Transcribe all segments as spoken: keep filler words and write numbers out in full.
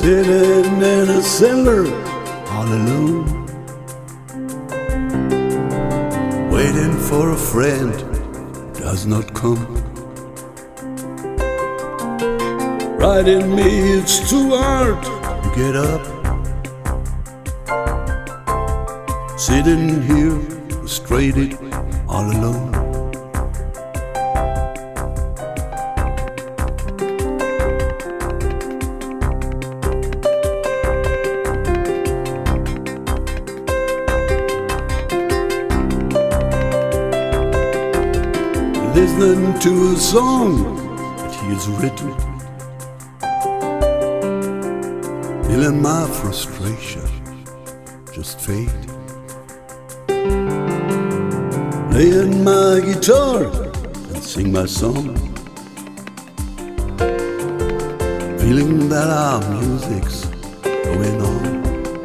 Sitting in a cellar all alone, waiting for a friend who does not come. Writing me it's too hard to get up, sitting here frustrated all alone. Listening to a song that he has written, feeling my frustration just fade, playing my guitar and sing my song, feeling that our music's going on.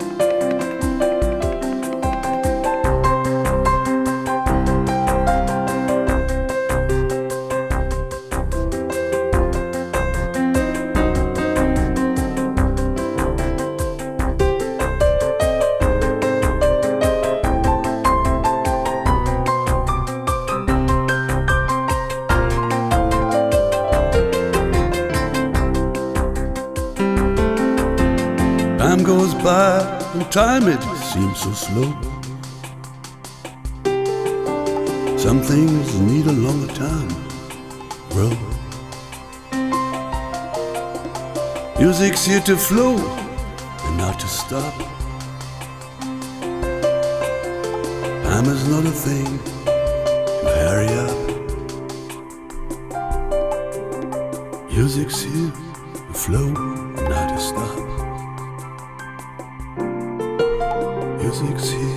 Time goes by and time it seems so slow. Some things need a longer time to grow. Music's here to flow and not to stop. Time is not a thing to hurry up. Music's here to flow and not to stop. Music's here